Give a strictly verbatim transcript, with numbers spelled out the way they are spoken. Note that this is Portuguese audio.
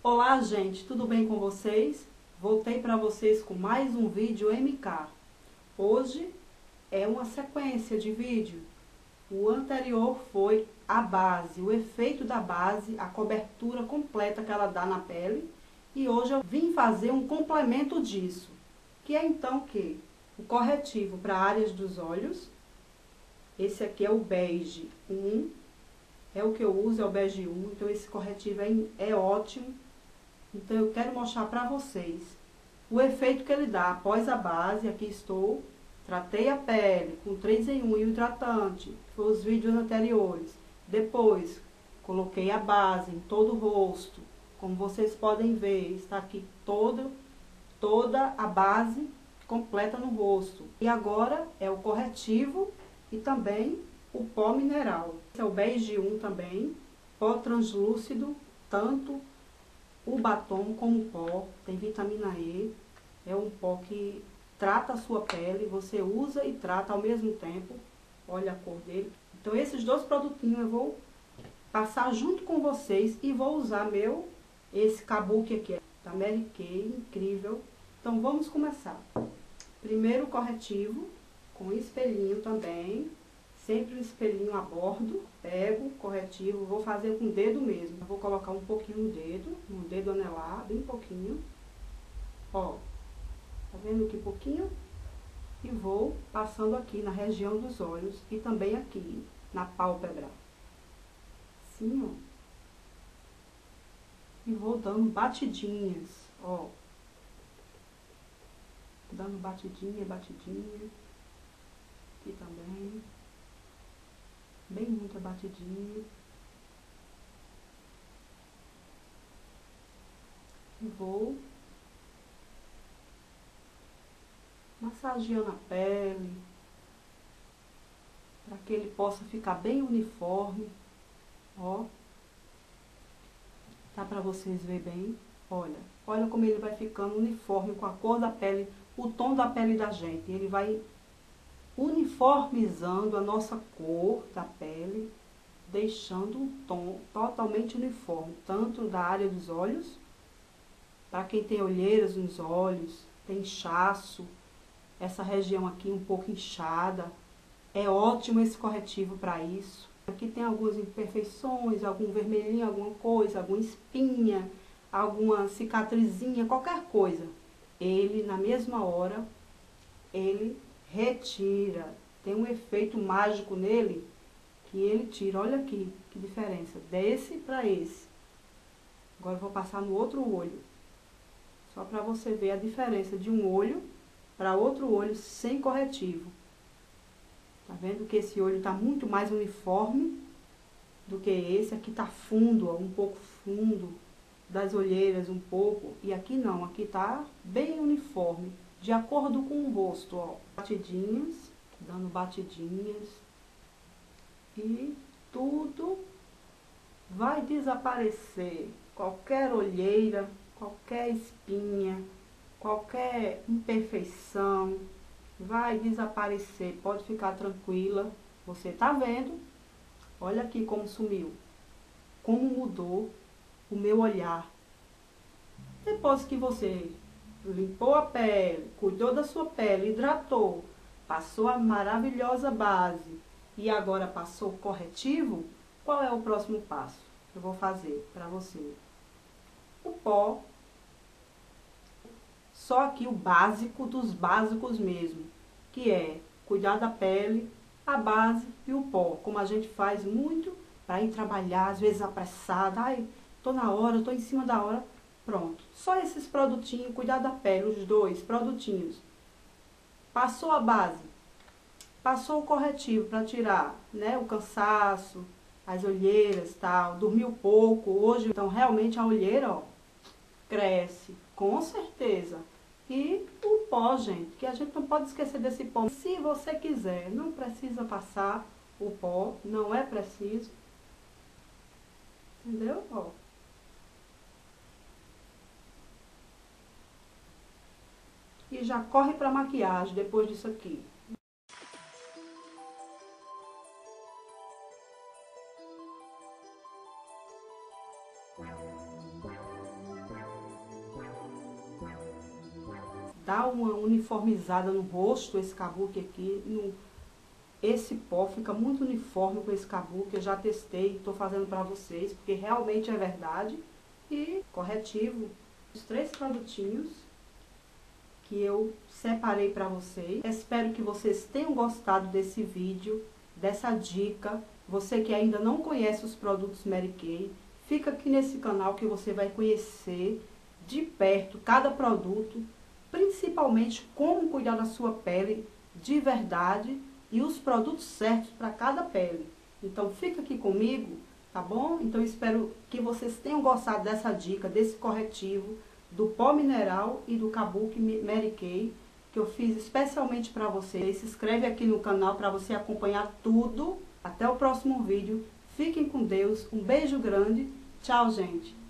Olá, gente, tudo bem com vocês? Voltei para vocês com mais um vídeo M K. Hoje é uma sequência de vídeo. O anterior foi a base, o efeito da base, a cobertura completa que ela dá na pele. E hoje eu vim fazer um complemento disso, que é então que o corretivo para áreas dos olhos. Esse aqui é o Beige um, é o que eu uso, é o Beige um, então esse corretivo é, é ótimo. Então eu quero mostrar para vocês o efeito que ele dá após a base. Aqui estou, tratei a pele com três em um e o hidratante, que foi os vídeos anteriores. Depois, coloquei a base em todo o rosto. Como vocês podem ver, está aqui todo, toda a base completa no rosto. E agora é o corretivo e também o pó mineral. Esse é o Beige um também, pó translúcido, tanto o batom como o pó, tem vitamina E, é um pó que trata a sua pele, você usa e trata ao mesmo tempo. Olha a cor dele. Então esses dois produtinhos eu vou passar junto com vocês e vou usar meu, esse kabuki aqui, da Mary Kay, incrível. Então vamos começar. Primeiro o corretivo, com espelhinho também, sempre um espelhinho a bordo. Pego o corretivo, vou fazer com o dedo mesmo. Eu vou colocar um pouquinho no dedo, no dedo anelar, bem pouquinho. Ó, tá vendo que pouquinho? E vou passando aqui na região dos olhos e também aqui, na pálpebra. Assim, ó. E vou dando batidinhas, ó. Dando batidinha, batidinha. Aqui também. Bem muita batidinha. E vou massageando a pele, para que ele possa ficar bem uniforme. Ó, dá para vocês verem bem. Olha, olha como ele vai ficando uniforme com a cor da pele, o tom da pele da gente. Ele vai uniformizando a nossa cor da pele, deixando um tom totalmente uniforme, tanto da área dos olhos, para quem tem olheiras nos olhos, tem inchaço, essa região aqui um pouco inchada, é ótimo esse corretivo para isso. Aqui tem algumas imperfeições, algum vermelhinho, alguma coisa, alguma espinha, alguma cicatrizinha, qualquer coisa. Ele, na mesma hora, ele retira. Tem um efeito mágico nele que ele tira. Olha aqui, que diferença, desse para esse. Agora eu vou passar no outro olho, só para você ver a diferença de um olho para outro olho sem corretivo. Tá vendo que esse olho tá muito mais uniforme do que esse. Aqui tá fundo, ó, um pouco fundo das olheiras, um pouco. E aqui não, aqui tá bem uniforme, de acordo com o rosto, ó. Batidinhas, dando batidinhas. E tudo vai desaparecer. Qualquer olheira, qualquer espinha, qualquer imperfeição vai desaparecer. Pode ficar tranquila. Você tá vendo? Olha aqui como sumiu. Como mudou o meu olhar. Depois que você limpou a pele, cuidou da sua pele, hidratou, passou a maravilhosa base e agora passou o corretivo, qual é o próximo passo que eu vou fazer para você? O pó. Só aqui o básico dos básicos mesmo, que é cuidar da pele, a base e o pó, como a gente faz muito para ir trabalhar, às vezes apressada, ai, tô na hora, tô em cima da hora, pronto. Só esses produtinhos, cuidar da pele, os dois produtinhos. Passou a base, passou o corretivo para tirar, né, o cansaço, as olheiras, tal, dormiu pouco, hoje, então realmente a olheira, ó, cresce, com certeza. E o pó, gente, que a gente não pode esquecer desse pó. Se você quiser, não precisa passar o pó, não é preciso. Entendeu? Ó. E já corre pra maquiagem depois disso aqui. dá uma uniformizada no rosto, esse kabuki aqui. No, esse pó fica muito uniforme com esse kabuki. Eu já testei, estou fazendo para vocês, porque realmente é verdade. E corretivo, os três produtinhos que eu separei para vocês. Espero que vocês tenham gostado desse vídeo, dessa dica. Você que ainda não conhece os produtos Mary Kay, fica aqui nesse canal que você vai conhecer de perto cada produto, principalmente como cuidar da sua pele de verdade e os produtos certos para cada pele. Então fica aqui comigo, tá bom? Então espero que vocês tenham gostado dessa dica, desse corretivo, do pó mineral e do kabuki Mary Kay, que eu fiz especialmente para vocês. Se inscreve aqui no canal para você acompanhar tudo. Até o próximo vídeo. Fiquem com Deus. Um beijo grande. Tchau, gente.